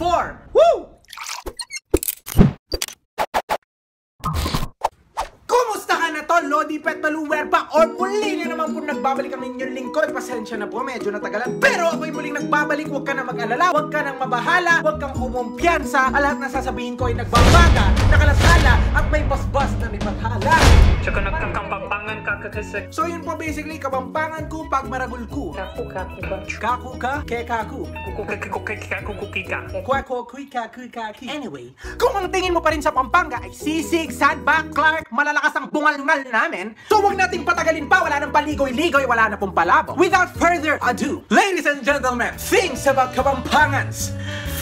4. Woo! Kumusta ka na tol? Lodi Pet Maluwer pa or muli na naman po nagbabalik ang inyong lingkod. Pasensya na po, medyo natagalan. Pero ako'y muling nagbabalik. Huwag ka na mag-alala, huwag ka nang mabahala, huwag kang kumumpiyansa. Lahat na sasabihin ko ay nagbabaga, nakalasala, at may basbas na nipathala. Tsaka nagkakampangan ka kasi. So yun po basically, kabampangan ko pag maragul ko. Kaku ba? Kaku ka? Kekaku. Kuku Kaki. Anyway, kung ang tingin mo pa rin sa Pampanga ay sisig, sandbag, Clark, malalakas ang bungal-ngal namin, so huwag nating patagalin pa, wala nang paligoy-ligoy, wala na pong palabo. Without further ado, ladies and gentlemen, things about Kapampangans.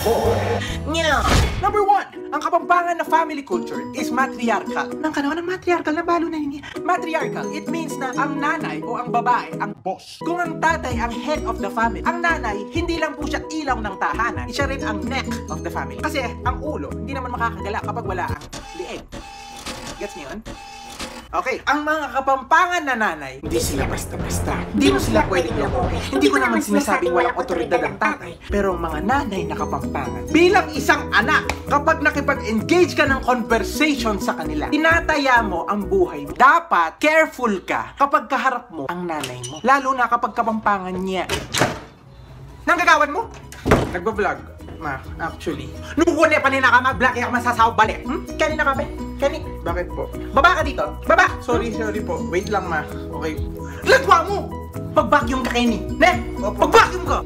Number 1, ang Kapampangan na family culture is matriarchal. Nang kanawa ng matriarchal na balo na yun. Matriarchal, it means na ang nanay o ang babae ang boss. Kung ang tatay ang head of the family, ang nanay, hindi lang po siya ilaw ng tahanan, siya rin ang neck of the family. Kasi ang ulo, hindi naman makakagala kapag wala ang lieg. Gets niyo yun? Okay, ang mga Kapampangan na nanay, hindi sila basta-basta. Hindi mo sila pwedeng lamukin. Hindi ko naman sinasabing walang otoridad ang tatay. Pero ang mga nanay na Kapampangan, bilang isang anak, kapag nakipag-engage ka ng conversation sa kanila, tinataya mo ang buhay mo. Dapat careful ka kapag kaharap mo ang nanay mo. Lalo na kapag Kapampangan niya. Nanggagawan mo? Nagbablog. Ma, actually. Nung una pa nila ka mag-vlog, kaya ka masasaw balik. Kanina ka ba? Kani? Bakit po? Baba ka dito. Baba! Sorry po. Wait lang, ma. Okay. Lagwa mo! Pag-vacuum ka, Kenny. Ne? Pag-vacuum ka!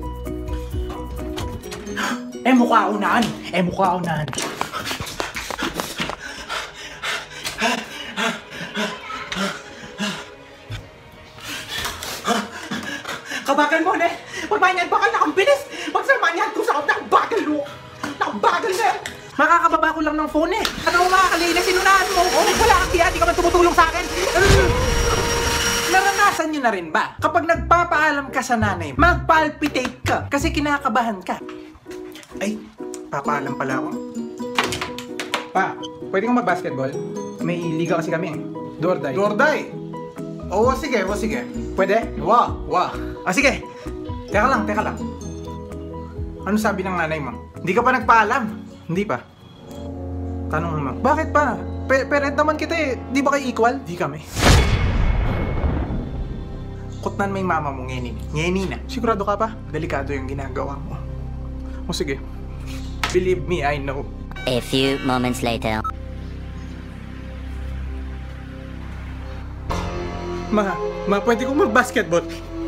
Mukha unahan. Kabagal mo, ne? Pagmahingan, bakal na kang bilis! Pagsamanyan ko sa nakabagal mo! Nakabagal na! Makakababa ko lang ng phone eh! Ano mo makakalina? Sinunahan mo! Oh, wala kang kaya, di ka man tumutulong sa akin! Naranasan nyo na rin ba? Kapag nagpapaalam ka sa nanay, magpalpitate ka kasi kinakabahan ka. Ay, papaalam pala ako. Pa, pwede kang mag-basketball? May liga kasi kami eh. Do or die. Do or die? Oo, sige. Pwede? Wow. Sige. Teka lang. Ano sabi ng nanay mo? Hindi ka pa nagpaalam? Hindi pa. Tanong mo. Bakit pa? Parent naman kita eh. Di ba kayo equal? Di kami. Kutnan mo yung mama mo, Ngeni na. Sigurado ka pa? Delikado yung ginagawa mo. O sige. Believe me, I know. A few moments later. Ma, pwede kong mag-basketball?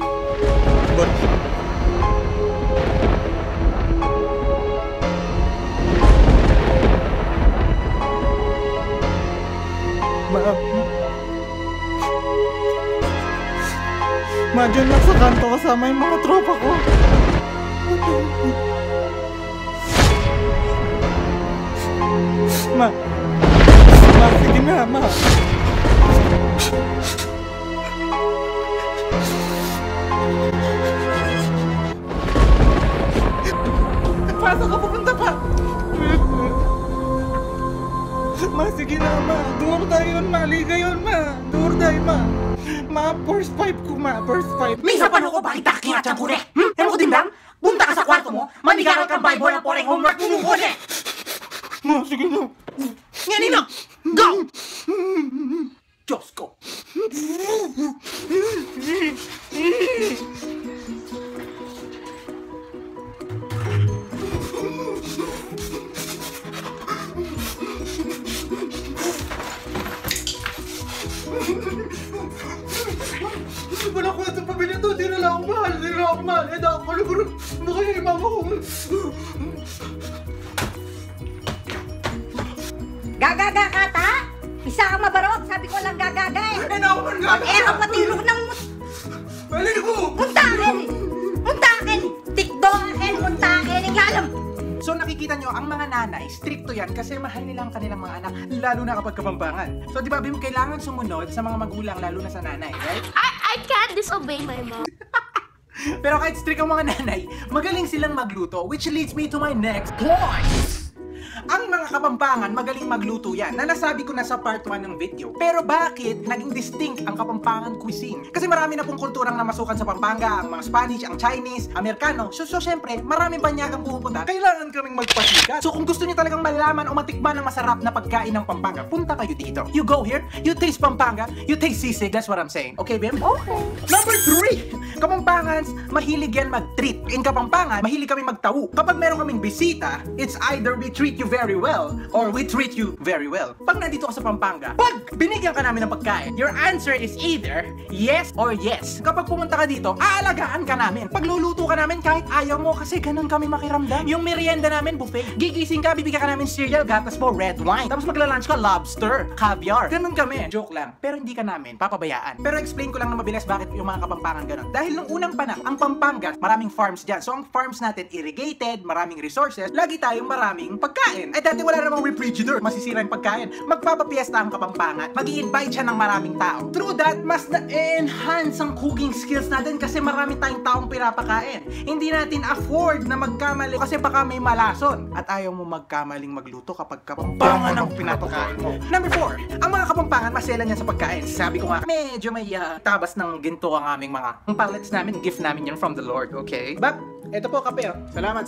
Ma, dyan lang sa kanto kasama yung mga tropa ko. Ma, sige na, ma. Pasok ka, pupunta pa. Ma, sige na, ma. Durda yun, ma. Liga yun, ma. Durda yun, ma. Ma, first five ko, ma. First five. Minsan pa ko, bakit takingat ko na? Ewan ko din lang? Punta ka sa kwarto mo, manigaral kang Bible ng poreng homework mo muna eh! Ma, sige na. Ngayon na! Go! Diyos ko. Wala ko sa pamilya to, di na lang ako mahal. Eh, dahil kalugurot na kayo yung mama ko. Gagaga ka, ta? Isa kang mabarok, sabi ko lang gagaga eh. Eh, naman nga. Ang patilog ng Balik ko! muntakin! Tikdo akin, muntakin, ang alam. So nakikita nyo, ang mga nanay, stricto yan kasi mahal nila ang kanilang mga anak, lalo na kapag Kapampangan. So di ba, Bim, kailangan sumunod sa mga magulang, lalo na sa nanay, right? I can't disobey my mom. Pero kahit strict ang mga nanay, magaling silang magluto, which leads me to my next point. Ang mga Kapampangan magaling magluto yan, na nasabi ko na sa part 1 ng video. Pero bakit naging distinct ang Kapampangan cuisine? Kasi marami na pong kulturang namasukan sa Pampanga, ang mga Spanish, ang Chinese, Amerikano. So syempre, maraming banyagang pumupunta. Kailangan kaming magpasikat. So kung gusto niyo talagang malaman o matikman ng masarap na pagkain ng Pampanga, punta kayo dito. You go here, you taste Pampanga, you taste sisig. That's what I'm saying. Okay, Bim? Okay. Number 3, Kapampangans, mahilig yan mag-treat. In Kapampangan, mahilig kami magtawu. Kapag meron kaming bisita, it's either we treat you very well or we treat you very well. Pag nandito ka sa Pampanga, pag binigyan ka namin ng pagkain, your answer is either yes or yes. Kapag pumunta ka dito, aalagaan ka namin. Pagluluto ka namin kahit ayaw mo kasi ganun kami makiramdam. Yung merienda namin buffet. Gigising ka, bibigyan ka namin cereal, gatas mo, red wine. Tapos magla-lunch ka, lobster, caviar. Ganun kami. Joke lang. Pero hindi ka namin papabayaan. Pero explain ko lang na mabilis bakit yung mga Kapampangan ganun. Dahil nung unang panahon, ang Pampanga, maraming farms dyan. So ang farms natin irrigated, maraming resources, lagi tayong maraming pagkain. Eh dati wala namang refrigerator, masisira yung pagkain. Magpapapiesta ang Kapampangan, mag-i-invite siya ng maraming tao. Through that, mas na-enhance ang cooking skills natin kasi marami tayong taong pinapakain. Hindi natin afford na magkamali kasi baka may malason. At ayaw mo magkamaling magluto kapag Kapampangan ang pinapakain mo. Number 4, ang mga Kapampangan masela niyan sa pagkain. Sabi ko nga, medyo may tabas ng ginto ang aming mga pallets namin, gift namin yan from the Lord, okay? Bak, eto po kape, oh. Salamat.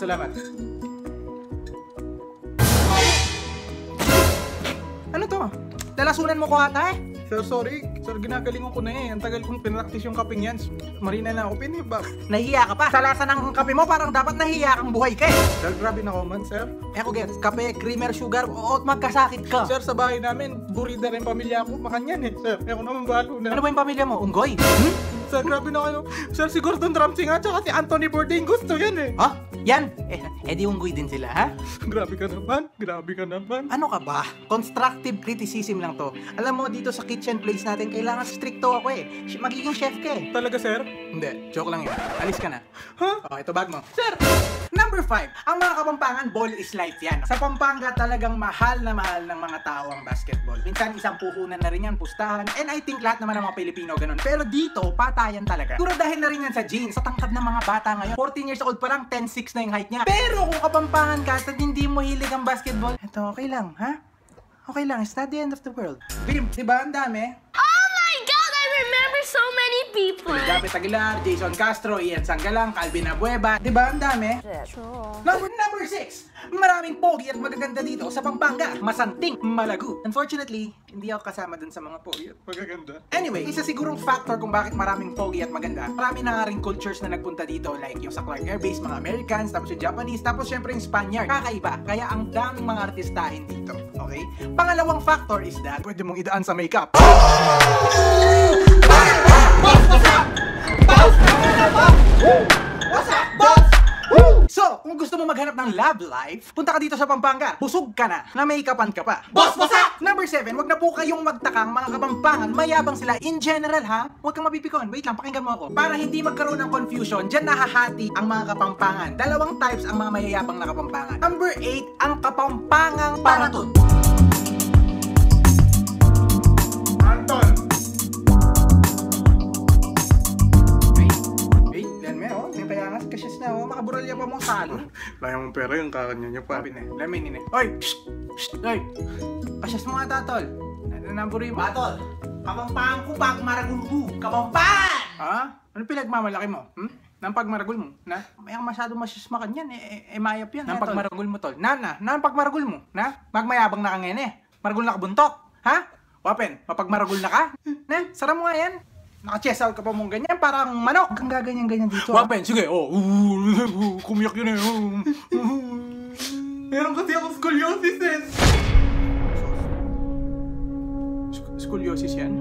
Ano to? Lalasunan mo ko ata eh? Sir, sorry. Sir, ginagalingon ko na eh. Ang tagal kong pinractice yung kapeng yan. Marina na ako pinibak. Nahiya ka pa. Sa lasa ng kape mo, parang dapat nahiya kang buhay ka eh. Sir, grabe na comment, sir. Eko gets, kape, creamer, sugar, o magkasakit ka. Sir, sa bahay namin, burida rin pamilya ko. Makanyan eh, sir. Eko naman balo na. Ano ba yung pamilya mo? Unggoy? Sir, grabe na kayo. Sir, si Gordon Ramsay nga, tsaka si Anthony Bourdain gusto yan eh. Ha? Yan? Di unggoy din sila, ha? Grabe ka naman. Ano ka ba? Constructive criticism lang to. Alam mo, dito sa kitchen place natin, kailangan stricto ako eh. Magiging chef ka eh. Talaga, sir? Hindi. Joke lang yun. Alis ka na. Ha? Ito bag mo. Sir! Number 5. Ang mga Kapampangan, ball is life yan. Sa Pampanga, talagang mahal na mahal ng mga tao ang basketball. Minsan, isang puhunan na rin yan, pustahan. And I think lahat naman ng mga Pilipino ganun. Pero dito, patayan talaga. Siguro dahil na rin yan sa jeans, sa tangkad ng mga bata ngayon. 14 years old pa lang, 10'6" na yung height niya. Pero kung Kapampangan ka at hindi mo hilig ang basketball, ito okay lang, ha? Okay lang, it's not the end of the world. Bim, diba ang dami? Oh my God, I remember so many people. David Aguilar, Jason Castro, Ian Sangalang, Calvin Abueva. Diba ang dami? True. Number 6. Maraming pogi at magaganda dito sa Pampanga. Masanting, malago. Unfortunately, hindi ako kasama dun sa mga pogi at magaganda. Anyway, isa sigurong factor kung bakit maraming pogi at maganda. Marami na nga rin cultures na nagpunta dito like yung sa Clark Air Base, mga Americans, tapos yung Japanese, tapos syempre yung Spaniard. Kakaiba. Kaya ang daming mga artistahin dito. Okay? Pangalawang factor is that pwede mong idaan sa makeup. What's up, boss? So, kung gusto mo maghanap ng love life, punta ka dito sa Pampanga. Busog ka na make-upan ka pa. Boss, up! Number 7, wag na po kayong magtakang mga Kapampangan. Mayabang sila in general, ha? Huwag kang mapipikon. Wait lang, pakinggan mo ako. Para hindi magkaroon ng confusion, dyan nahahati ang mga Kapampangan. Dalawang types ang mga mayayabang na Kapampangan. Number 8, ang Kapampangang Paratut. Anton! Kasyas na, makaburalya pa mong salon. Layang mong pera yung kakanya niya pa. Lamin nini. Oy! Oy! Kasyas mo nga tatol. Naburi mo. Tatol! Kapampangan ko pa, maragul ko. Kapampangan! Ha? Ano pinagmamalaki mo? Nang pagmaragul mo? Na? Mayang masyado masyasmakan yan. Mayap yan. Nang pagmaragul mo tol. Nang pagmaragul mo? Na? Magmayabang na ka ngayon eh. Maragul na ka buntok. Ha? Wapen, mapagmaragul na ka? Na? Sara mo nga yan. Naka-chest out ka pa mong ganyan, parang manok. Kang gaganyan-ganyan dito. Wapen, sige, kumiyak yun eh. Meron kasi akong scoliosis eh. Scoliosis yan?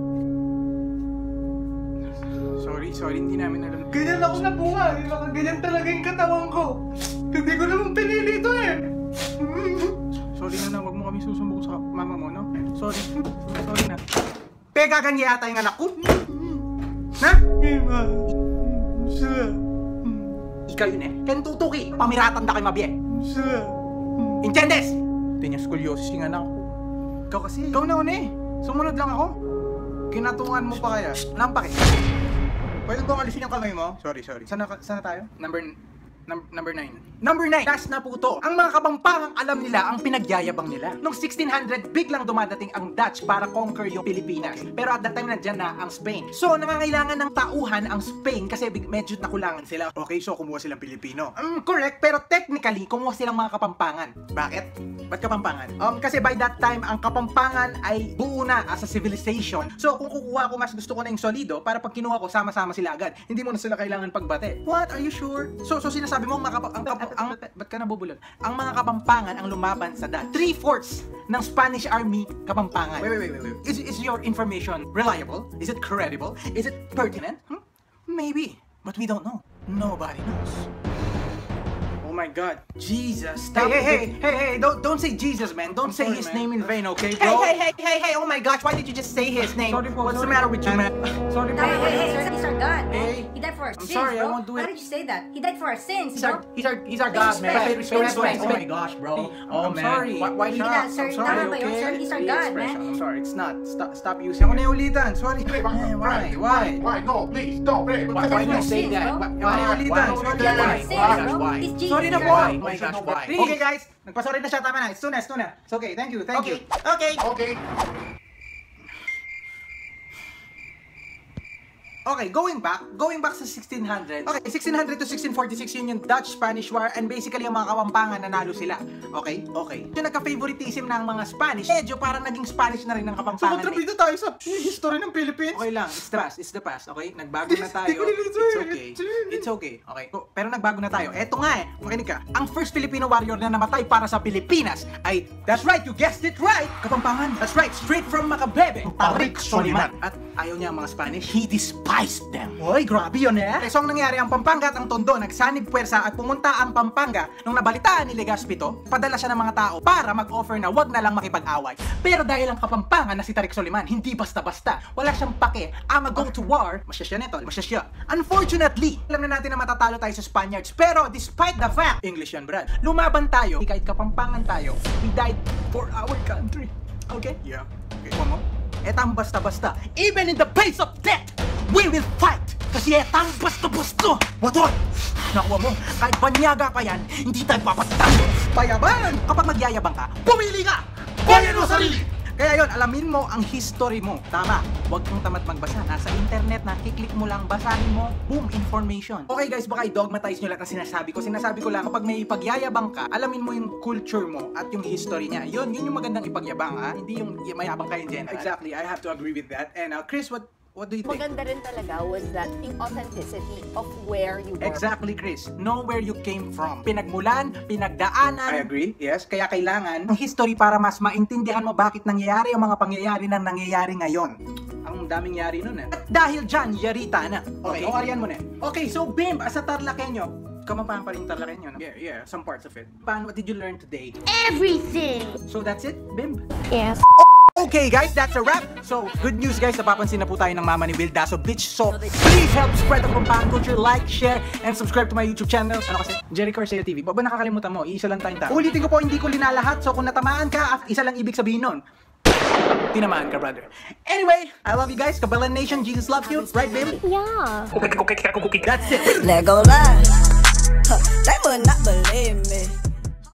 Sorry, hindi namin alam. Ganyan ako nabuhay, ganyan talaga yung katawan ko. Hindi ko naman pinili ito eh. Sorry na, wag mo kami susumbong sa mama mo, no? Sorry na. Pega ganyan yata yung anak ko. Na? Ikaw yun eh. Kentutuki. Pamiratan na kay Mabie. Inchendes! Hindi niya scoliosis yung anak ko. Ikaw kasi. Ikaw na eh. Sumunod lang ako. Kinatungan mo pa kaya. Lampake. Pwede bang alisin yung kamay mo? Sorry. Sana tayo? Number Number 9. Number 9, last na po to. Ang mga Kapampangan alam nila ang pinagyayabang nila. Noong 1600, biglang dumadating ang Dutch para conquer yung Pilipinas. Pero at that time nandyan na ang Spain. So, nangangailangan ng tauhan ang Spain kasi medyo nakulangan sila. Okay, so kumuha silang Pilipino. Correct, pero technically, kumuha silang mga Kapampangan. Bakit? Ba't Kapampangan? Kasi by that time, ang Kapampangan ay buo na as a civilization. So, kung kukuha ko, mas gusto ko na yung solido para pag kinuha ko, sama-sama sila agad. Hindi mo na sila kailangan pagbate. What? Are you sure? So sinasabi mo, ba't ka nabubulol? Ang mga Kapampangan ang lumaban sa Dutch. 3/4 ng Spanish Army Kapampangan. Wait. Is your information reliable? Is it credible? Is it pertinent? Maybe, but we don't know. Nobody knows. Oh my God. Jesus, stop. Hey, don't say Jesus, man. Don't say sorry, his man. name in vain, okay, bro? Hey, oh my gosh, why did you just say his name? Sorry po, What's the sorry. matter with you, man? Sorry po. Hey, sir, he's our God, man. Hey. He died for our I'm sins, sorry, I bro. won't do it. Why did you say that? He died for our sins, He's bro. our God, man. Respect, respect. Oh my gosh, bro. Oh, I'm man. sorry. Why did Hindi na, sir. I'm sorry, Tama ba yun, sir? He's our God, man. I'm sorry, it's not. Stop using. Ako na ulitan. Sorry. Why? Why? No, please, stop. Hey, Why you say Sins, that? bro. Ako na ulitan. Sorry. He died for our Why? sins, bro. Why? He's Jesus, Sorry na sir. po. Oh my gosh, why? Please. Okay, guys. Nagpasorry na siya. Tama na. It's tuna. It's okay. Thank you. Okay. Okay, going back sa 1600. Okay, 1600 to 1646 yun yung Dutch-Spanish War and basically ang mga Kapampangan nanalo sila. Okay. Yung nagka-favoritism ng mga Spanish, medyo parang naging Spanish na rin ng So, Kapampangan. kontrabida tayo sa history ng Philippines. Okay lang, it's the past, okay? Nagbago na tayo. Di ko It's okay. Okay, pero nagbago na tayo. Eto nga makinig ka. Ang first Filipino warrior na namatay para sa Pilipinas ay, that's right, you guessed it right, Kapampangan. That's right, straight from Macabebe, Tarik Soliman. At ayaw niya ang mga Spanish, he despised them. Oy, grabe yun eh. So ang nangyari, ang Pampanga at ang Tondo nagsanib puwersa at pumunta ang Pampanga nung nabalitaan ni Legazpi to, padala siya ng mga tao para mag-offer na wag na lang makipag-away. Pero dahil ang Kapampangan na si Tarik Soliman, hindi basta-basta. Wala siyang pake. Ama go to war, masya siya. Unfortunately, alam na natin na matatalo tayo sa Spaniards. Pero despite the fact, English yan, Brad, lumaban tayo, kahit Kapampangan tayo, we died for our country. Okay? Yeah. Okay. Mo? Etang basta-basta. Even in the face of death, we will fight! Kasi etang basta-basta! Motor! Nakuha mo, kahit banyaga pa yan, hindi tayo papatalo! Payaban! Kapag magyayabang ka, pumili ka! Bayan mo sarili! Kaya yon, alamin mo ang history mo. Tama, huwag kang tamad magbasa. Nasa internet, nakiklik mo lang, basahin mo, boom, information. Okay guys, baka i-dogmatize nyo lang ang sinasabi ko. Sinasabi ko lang, kapag may ipagyayabang ka, alamin mo yung culture mo at yung history niya. Yun yung magandang ipagyabang, ha? Hindi yung mayabang ka in general. Exactly, I have to agree with that. And Chris, what do you think? Maganda rin talaga was that yung authenticity of where you were. Exactly, Chris. Know where you came from. Pinagmulan, pinagdaanan. I agree, yes. Kaya kailangan ng history para mas maintindihan mo bakit nangyayari ang mga pangyayari na nangyayari ngayon. Ang daming yari nun eh. At dahil dyan, yarita na. Okay, Okay. ariyan mo na. Okay, so Bim, as a Tarlakenyo, Kapampangan pa rin Tarlakenyo, no? Yeah, some parts of it. What did you learn today? Everything. So that's it, Bim? Yes. Okay guys, that's a wrap. So, good news guys, napapansin na po tayo ng mama ni Will Daso Bitch. So, please help spread the Kapampangan culture, like, share, and subscribe to my YouTube channel. Ano kasi? Jericho Arceo TV. Baba nakakalimutan mo, isa lang tayong tao. Ulitin ko po, hindi ko linalahat. So, kung natamaan ka, isa lang ibig sabihin nun. Tinamaan ka, brother. Anyway, I love you guys. Kabalan Nation, Jesus loves you. Right, Bim? Yeah. Okay. That's it. Let go lie. They would not believe me.